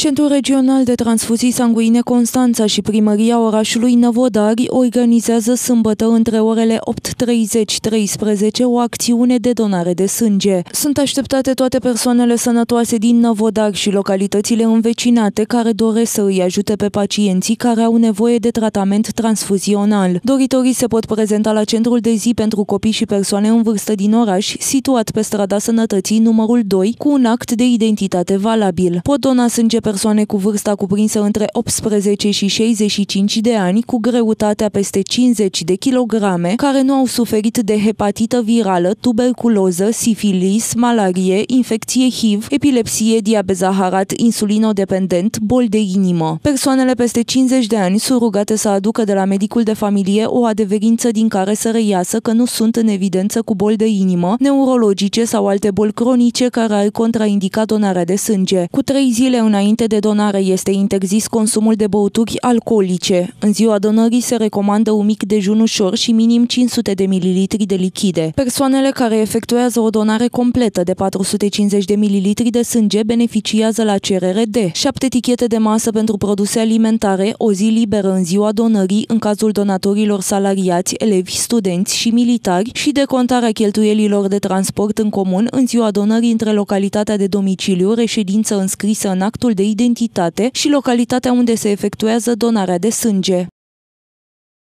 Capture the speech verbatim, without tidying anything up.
Centrul Regional de Transfuzii Sanguine Constanța și Primăria orașului Năvodari organizează sâmbătă între orele opt treizeci - treisprezece o acțiune de donare de sânge. Sunt așteptate toate persoanele sănătoase din Năvodari și localitățile învecinate care doresc să îi ajute pe pacienții care au nevoie de tratament transfuzional. Doritorii se pot prezenta la Centrul de zi pentru copii și persoane în vârstă din oraș, situat pe strada Sănătății numărul doi, cu un act de identitate valabil. Pot dona sânge persoane cu vârsta cuprinsă între optsprezece și șaizeci și cinci de ani, cu greutatea peste cincizeci de kilograme, care nu au suferit de hepatită virală, tuberculoză, sifilis, malarie, infecție H I V, epilepsie, diabet zaharat, insulinodependent, boli de inimă. Persoanele peste cincizeci de ani sunt rugate să aducă de la medicul de familie o adeverință din care să reiasă că nu sunt în evidență cu boli de inimă, neurologice sau alte boli cronice care ar contraindica donarea de sânge. Cu trei zile înainte de donare este interzis consumul de băuturi alcoolice. În ziua donării se recomandă un mic dejun ușor și minim cinci sute de mililitri de lichide. Persoanele care efectuează o donare completă de patru sute cincizeci de mililitri de sânge beneficiază la cerere de șapte tichete de masă pentru produse alimentare, o zi liberă în ziua donării în cazul donatorilor salariați, elevi, studenți și militari și decontarea cheltuielilor de transport în comun în ziua donării între localitatea de domiciliu, reședință înscrisă în actul de identitate și localitatea unde se efectuează donarea de sânge.